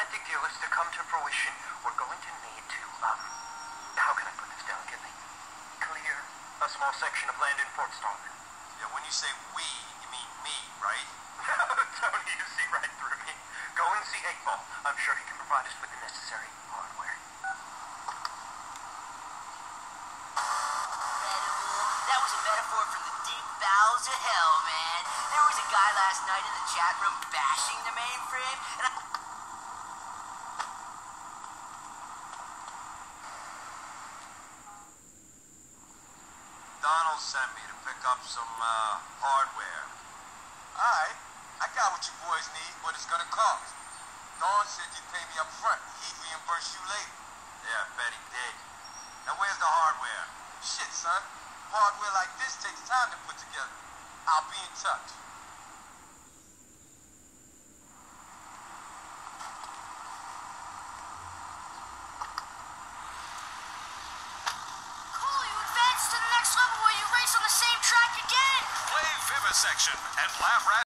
gigantic deal is to come to fruition, we're going to need to, how can I put this delicately? Clear a small section of land in Fort Starling. Yeah, when you say we, you mean me, right? Tony, you see right through me. Go and see 8-Ball. I'm sure he can provide us with the necessary hardware. That was a metaphor from the deep bowels of hell, man. There was a guy last night in the chat room bashing the mainframe, and Donald sent me to pick up some, hardware. Alright, I got what you boys need, what it's gonna cost. Don said you'd pay me up front. He'd reimburse you later. Yeah, I bet he did. Now where's the hardware? Shit, son. Hardware like this takes time to put together. I'll be in touch. cool, you advance to the next level where you race on the same track again. Play Vivisection and laugh